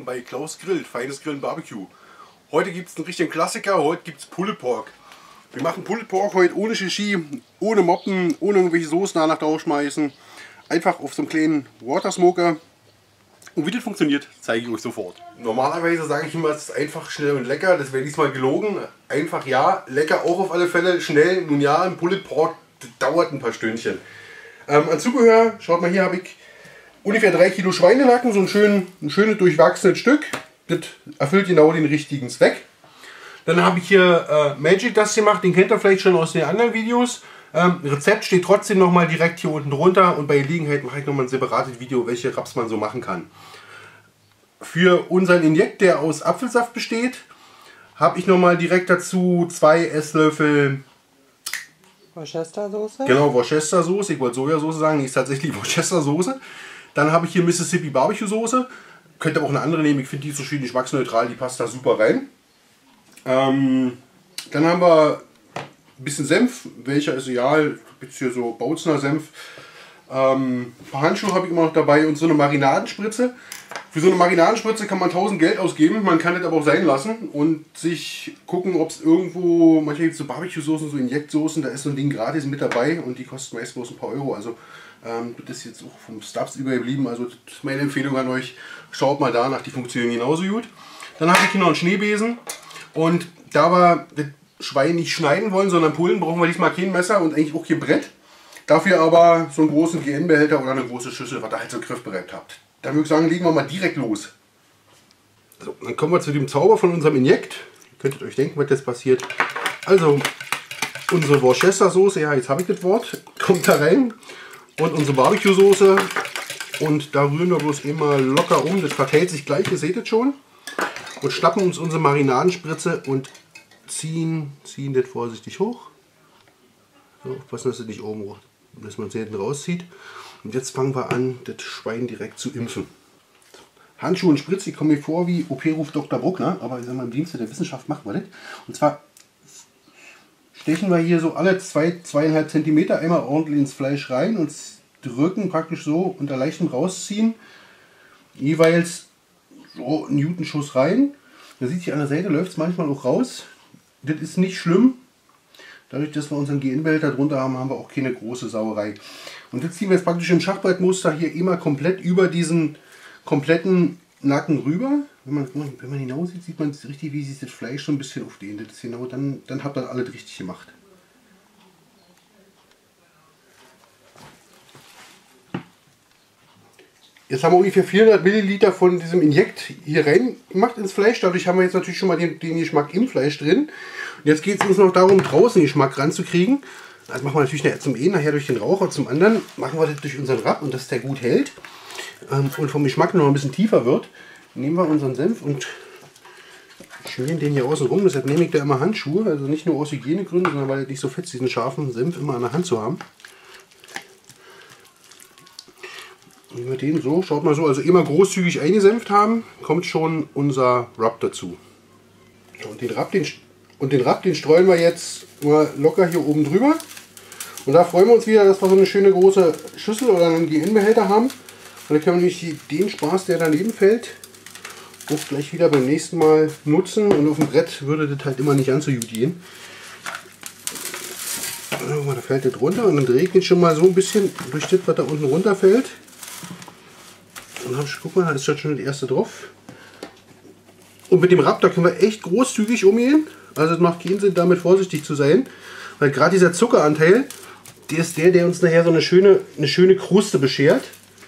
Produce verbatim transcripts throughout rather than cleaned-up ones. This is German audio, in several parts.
willkommen bei Klaus Grillt, feines Grillen Barbecue. Heute gibt es einen richtigen Klassiker, heute gibt es Pulled Pork. Wir machen Pulled Pork heute ohne Shishi, ohne Moppen, ohne irgendwelche Soßen danach draufschmeißen. Einfach auf so einem kleinen Water Smoker. Und wie das funktioniert, zeige ich euch sofort. Normalerweise sage ich immer, es ist einfach, schnell und lecker. Das wäre diesmal gelogen. Einfach ja, lecker auch auf alle Fälle. Schnell, nun ja, ein Pulled Pork das dauert ein paar Stündchen. Ähm, an Zubehör, schaut mal, hier habe ich ungefähr drei Kilo Schweinenacken, so ein, schön, ein schönes durchwachsenes Stück. Das erfüllt genau den richtigen Zweck. Dann habe ich hier äh, Magic Dust gemacht, den kennt ihr vielleicht schon aus den anderen Videos. Ähm, Rezept steht trotzdem nochmal direkt hier unten drunter und bei Gelegenheit mache ich nochmal ein separates Video, welche Wraps man so machen kann. Für unseren Injekt, der aus Apfelsaft besteht, habe ich nochmal direkt dazu zwei Esslöffel Worcestersoße. Genau, Worcestersoße. Ich wollte Sojasauce sagen, die ist tatsächlich Worcestersoße. Dann habe ich hier Mississippi Barbecue Soße. Könnt ihr auch eine andere nehmen, ich finde die so schön geschmacksneutral, die passt da super rein. Ähm, dann haben wir ein bisschen Senf, welcher ist ideal, jetzt hier so Bautzner Senf. Ähm, ein paar Handschuhe habe ich immer noch dabei und so eine Marinadenspritze. Für so eine Marinadenspritze kann man tausend Geld ausgeben, man kann das aber auch sein lassen und sich gucken, ob es irgendwo, manchmal gibt es so Barbecue-Soßen, so Injektsoßen, da ist so ein Ding gratis mit dabei und die kosten meist bloß ein paar Euro. Also ähm, das ist jetzt auch vom Stubbs übergeblieben, also das ist meine Empfehlung an euch, schaut mal danach, die funktionieren genauso gut. Dann habe ich hier noch einen Schneebesen und da wir das Schwein nicht schneiden wollen, sondern pullen, brauchen wir diesmal kein Messer und eigentlich auch kein Brett. Dafür aber so einen großen G N-Behälter oder eine große Schüssel, was ihr halt so griffbereit habt. Dann würde ich sagen, legen wir mal direkt los. So, dann kommen wir zu dem Zauber von unserem Injekt. Ihr könntet euch denken, was jetzt passiert. Also, unsere Worcestersoße, ja, jetzt habe ich das Wort, kommt da rein. Und unsere Barbecue-Soße. Und da rühren wir bloß immer locker um. Das verteilt sich gleich, ihr seht es schon. Und schnappen uns unsere Marinadenspritze und ziehen, ziehen das vorsichtig hoch. So, aufpassen, dass es nicht oben, dass man es hinten rauszieht. Und jetzt fangen wir an, das Schwein direkt zu impfen. Handschuhe und Spritze, die kommen mir vor wie O P-Ruf Doktor Bruckner, aber ich sag mal, im Dienste der Wissenschaft machen wir das. Und zwar stechen wir hier so alle zwei, zweieinhalb Zentimeter einmal ordentlich ins Fleisch rein und drücken praktisch so unter leichtem Rausziehen jeweils so einen Newtonschuss rein. Da sieht sich an der Seite, läuft es manchmal auch raus. Das ist nicht schlimm. Dadurch, dass wir unseren G N-Behälter drunter haben, haben wir auch keine große Sauerei. Und jetzt ziehen wir jetzt praktisch im Schachbrettmuster hier immer komplett über diesen kompletten Nacken rüber. Wenn man, wenn man hinaus sieht, sieht man richtig, wie sich das Fleisch so ein bisschen aufdehnt. Das ist genau, dann, dann habt ihr alles richtig gemacht. Jetzt haben wir ungefähr vierhundert Milliliter von diesem Injekt hier rein gemacht ins Fleisch. Dadurch haben wir jetzt natürlich schon mal den, den Geschmack im Fleisch drin. Und jetzt geht es uns noch darum, draußen den Geschmack ranzukriegen. Das machen wir natürlich zum einen nachher durch den Raucher, zum anderen machen wir das durch unseren Wrap und dass der gut hält und vom Geschmack noch ein bisschen tiefer wird. Nehmen wir unseren Senf und schmieren den hier außen rum. Deshalb nehme ich da immer Handschuhe, also nicht nur aus Hygienegründen, sondern weil er nicht so fetzt, diesen scharfen Senf immer an der Hand zu haben. Nehmen wir den so, schaut mal so, also immer großzügig eingesenft haben, kommt schon unser Wrap dazu. Und den Wrap, den, und den Wrap, den streuen wir jetzt mal locker hier oben drüber. Und da freuen wir uns wieder, dass wir so eine schöne große Schüssel oder einen G N-Behälter haben. Und dann können wir nämlich den Spaß, der daneben fällt, auch gleich wieder beim nächsten Mal nutzen. Und auf dem Brett würde das halt immer nicht ganz so gut gehen. Da fällt das runter und dann regnet schon mal so ein bisschen durch das, was da unten runterfällt. Und dann, guck mal, da ist schon das erste drauf. Und mit dem Wrap, da können wir echt großzügig umgehen. Also es macht keinen Sinn, damit vorsichtig zu sein. Weil gerade dieser Zuckeranteil, der ist der, der uns nachher so eine schöne, eine schöne Kruste beschert.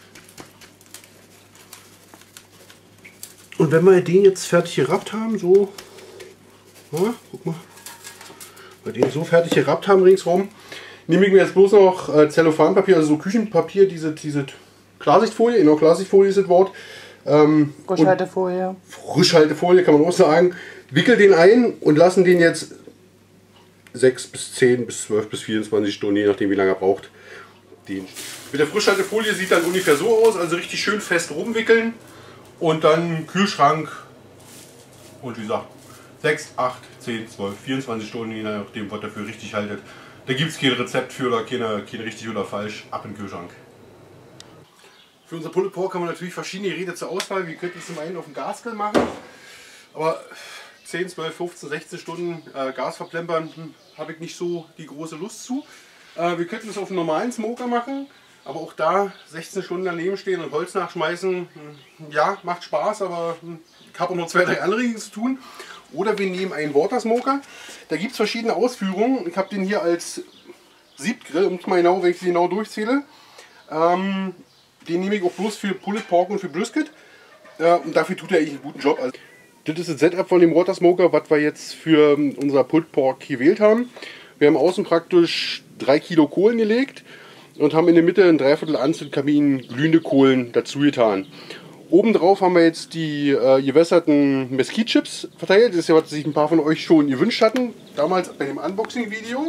Und wenn wir den jetzt fertig gerappt haben, so, ja, guck mal, wenn wir den so fertig gerappt haben ringsherum, nehme ich mir jetzt bloß noch äh, Zellophanpapier, also so Küchenpapier, diese, diese Klarsichtfolie, genau, Klarsichtfolie ist das Wort. Ähm, Frischhaltefolie. Frischhaltefolie kann man auch sagen. Wickel den ein und lassen den jetzt sechs bis zehn bis zwölf bis vierundzwanzig Stunden, je nachdem wie lange er braucht. Den. Mit der Frischhaltefolie sieht dann ungefähr so aus, also richtig schön fest rumwickeln und dann Kühlschrank und wie gesagt sechs, acht, zehn, zwölf, vierundzwanzig Stunden, je nachdem was dafür richtig haltet. Da gibt es kein Rezept für oder keine, keine richtig oder falsch, ab in den Kühlschrank. Für unser Pulled Pork haben wir natürlich verschiedene Geräte zur Auswahl. Wir könnten es zum einen auf dem Gasgrill machen, aber zehn, zwölf, fünfzehn, sechzehn Stunden äh, Gas verplempern hm, habe ich nicht so die große Lust zu. Äh, wir könnten es auf einem normalen Smoker machen, aber auch da sechzehn Stunden daneben stehen und Holz nachschmeißen, hm, ja, macht Spaß, aber hm, ich habe auch noch zwei, drei andere Dinge zu tun. Oder wir nehmen einen Water Smoker. Da gibt es verschiedene Ausführungen. Ich habe den hier als Siebtgrill, um es mal genau, wenn ich sie genau durchzähle. Ähm, den nehme ich auch bloß für Pulled Pork und für Brisket. Äh, und dafür tut er eigentlich einen guten Job. Also, das ist das Setup von dem Water Smoker, was wir jetzt für unser Pulled Pork gewählt haben. Wir haben außen praktisch drei Kilo Kohlen gelegt und haben in der Mitte ein Dreiviertel Anzündkamin glühende Kohlen dazu getan. Obendrauf haben wir jetzt die äh, gewässerten Mesquite-Chips verteilt. Das ist ja, was sich ein paar von euch schon gewünscht hatten, damals bei dem Unboxing-Video.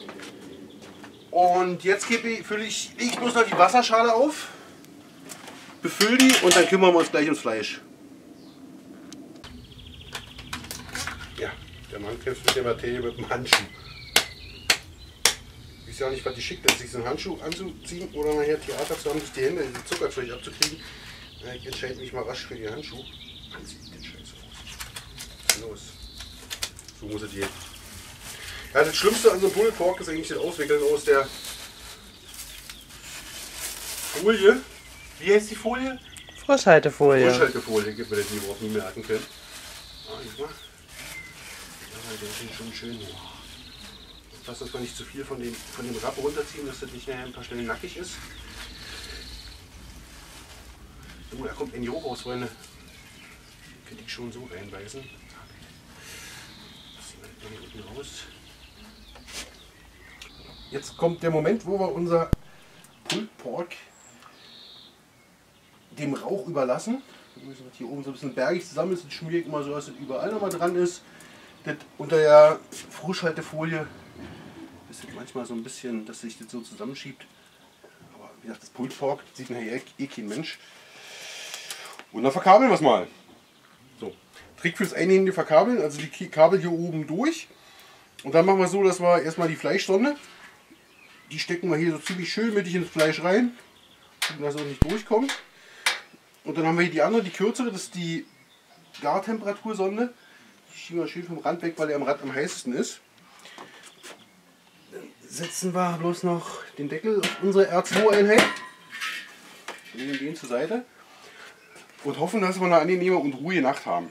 Und jetzt gebe ich, fülle ich, lege ich bloß noch die Wasserschale auf, befülle die und dann kümmern wir uns gleich ums Fleisch. Ja, der Mann kämpft mit der Materie mit dem Handschuh. Ich weiß ja nicht, was die schickt, sich so einen Handschuh anzuziehen oder nachher Theater zu haben, sich die Hände in die Zuckerzeug abzukriegen. Ich entscheide mich mal rasch für den Handschuh. Dann sieht den Scheiß aus. Los. So muss es gehen. Ja, das Schlimmste an so einem Pulled Pork ist eigentlich das Auswickeln aus der Folie. Wie heißt die Folie? Frischhaltefolie. Frischhaltefolie, gibt mir das lieber auch nie merken können. Ah, ich mach. Ja, der ist schon schön. Pass, dass wir nicht zu viel von dem, von dem Rappen runterziehen, dass das nicht nachher ein paar Stellen nackig ist. Oh, da kommt ein Jo raus, Freunde. Könnte ich schon so reinbeißen. Das hier unten raus. Jetzt kommt der Moment, wo wir unser Pulled Pork dem Rauch überlassen. Wir müssen das hier oben so ein bisschen bergig zusammen ist. Das schmiere ich immer so, dass das überall nochmal dran ist. Das unter der Frischhaltefolie ist das manchmal so ein bisschen, dass sich das so zusammenschiebt. Aber wie gesagt, das Pulled Pork sieht nachher eh kein Mensch. Und dann verkabeln wir es mal. So. Trick fürs Einnehmen, die verkabeln, also die Kabel hier oben durch. Und dann machen wir so, dass wir erstmal die Fleischsonde, die stecken wir hier so ziemlich schön mittig ins Fleisch rein, dass es auch nicht durchkommt. Und dann haben wir hier die andere, die kürzere, das ist die Gartemperatursonde. Die schieben wir schön vom Rand weg, weil der am Rand am heißesten ist. Dann setzen wir bloß noch den Deckel auf unsere R zwei Einheit. Nehmen den zur Seite. Und hoffen, dass wir eine angenehme und ruhige Nacht haben.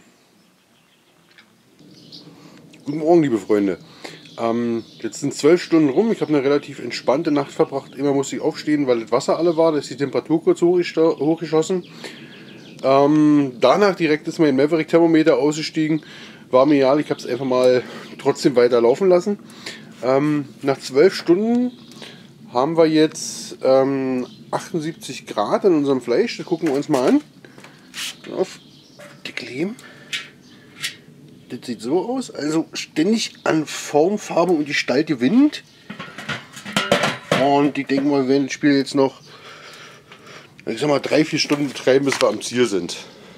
Guten Morgen, liebe Freunde. Ähm, jetzt sind zwölf Stunden rum. Ich habe eine relativ entspannte Nacht verbracht. Immer musste ich aufstehen, weil das Wasser alle war. Da ist die Temperatur kurz hochgeschossen. Ähm, danach direkt ist mein Maverick-Thermometer ausgestiegen. War mir egal, ich habe es einfach mal trotzdem weiter laufen lassen. Ähm, nach zwölf Stunden haben wir jetzt ähm, achtundsiebzig Grad an unserem Fleisch. Das gucken wir uns mal an. Auf die Kleben. Das sieht so aus, also ständig an Form, Farbe und Gestalt gewinnt. Und ich denke mal, wir werden das Spiel jetzt noch, ich sag mal, drei, vier Stunden betreiben, bis wir am Ziel sind.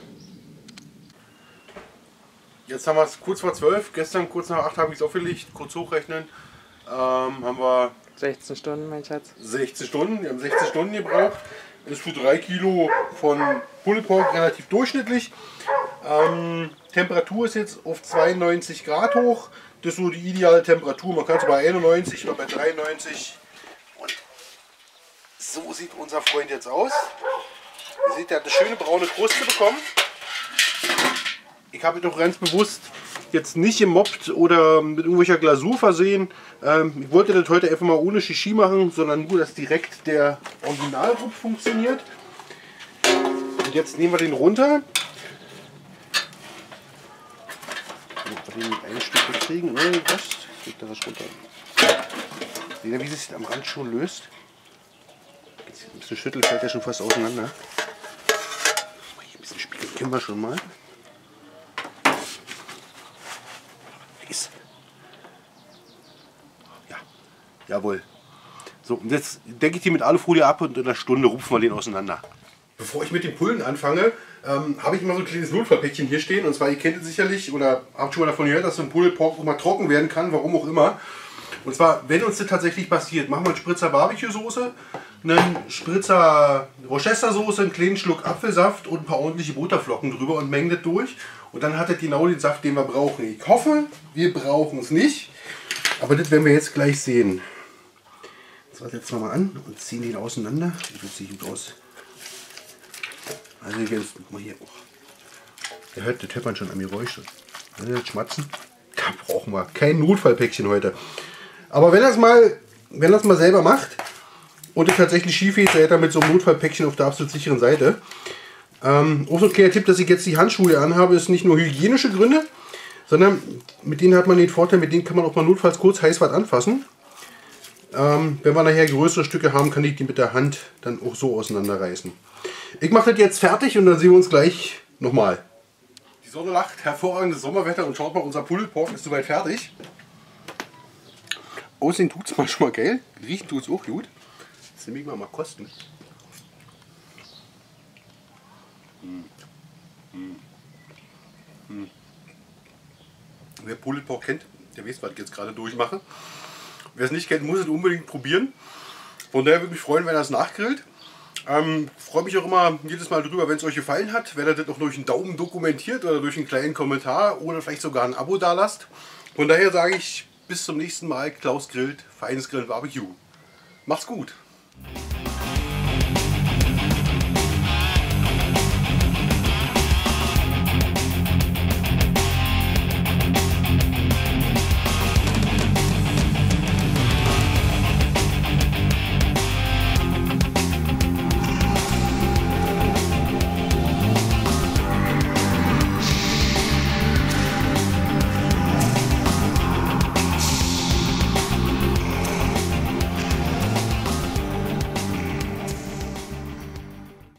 Jetzt haben wir es kurz vor zwölf, gestern kurz nach acht habe ich es aufgelegt, kurz hochrechnen. Ähm, haben wir sechzehn Stunden, mein Schatz. sechzehn Stunden, wir haben sechzehn Stunden gebraucht. Das ist für drei Kilo von Pulled Pork relativ durchschnittlich. Ähm, Temperatur ist jetzt auf zweiundneunzig Grad hoch. Das ist so die ideale Temperatur. Man kann es bei einundneunzig oder bei dreiundneunzig. Und so sieht unser Freund jetzt aus. Ihr seht, er hat eine schöne braune Kruste bekommen. Ich habe ihn doch ganz bewusst jetzt nicht gemoppt oder mit irgendwelcher Glasur versehen. Ähm, ich wollte das heute einfach mal ohne Shishi machen, sondern nur, dass direkt der Originalrupf funktioniert. Und jetzt nehmen wir den runter. Wenn wir den ein Stück kriegen, oder den Rest, kriegt er das runter. Seht ihr, wie es sich am Rand schon löst? Jetzt ein bisschen schütteln, fällt er schon fast auseinander. Ein bisschen spiegeln können wir schon mal. Ja, jawohl. So, und jetzt decke ich die mit Alufolie ab und in einer Stunde rupfen wir den auseinander. Bevor ich mit dem Pullen anfange, ähm, habe ich immer so ein kleines Notfallpäckchen hier stehen. Und zwar, ihr kennt es sicherlich oder habt schon mal davon gehört, dass so ein Pulled Pork auch mal trocken werden kann, warum auch immer. Und zwar, wenn uns das tatsächlich passiert, machen wir einen Spritzer Barbecue-Soße, einen Spritzer Worcestersoße, einen kleinen Schluck Apfelsaft und ein paar ordentliche Butterflocken drüber und mengen das durch. Und dann hat das genau den Saft, den wir brauchen. Ich hoffe, wir brauchen es nicht. Aber das werden wir jetzt gleich sehen. Das setzen wir mal an und ziehen den auseinander. Das sieht gut aus. Also jetzt mal hier. Oh. Der hört, das hört man schon am Geräusch. Das Schmatzen. Da brauchen wir kein Notfallpäckchen heute. Aber wenn das mal, wenn das mal selber macht und es tatsächlich schief geht, seid ihr mit so einem Notfallpäckchen auf der absolut sicheren Seite. Ähm, auch so ein kleiner Tipp, dass ich jetzt die Handschuhe anhabe, ist nicht nur hygienische Gründe, sondern mit denen hat man den Vorteil, mit denen kann man auch mal notfalls kurz heiß was anfassen. Ähm, wenn wir nachher größere Stücke haben, kann ich die mit der Hand dann auch so auseinanderreißen. Ich mache das jetzt fertig und dann sehen wir uns gleich nochmal. Die Sonne lacht, hervorragendes Sommerwetter und schaut mal, unser Pulled Pork ist soweit fertig. Aussehen tut es mal schon mal geil, riechen tut es auch gut. Das nehme ich mal mal kosten. Hm. Hm. Hm. Wer Pulled Pork kennt, der weiß, was ich jetzt gerade durchmache. Wer es nicht kennt, muss es unbedingt probieren. Von daher würde mich freuen, wenn er es nachgrillt. Ähm, freue mich auch immer jedes Mal drüber, wenn es euch gefallen hat. Wenn ihr das auch durch einen Daumen dokumentiert oder durch einen kleinen Kommentar oder vielleicht sogar ein Abo da lasst. Von daher sage ich bis zum nächsten Mal. Klaus grillt, feines Grillen Barbecue. Macht's gut!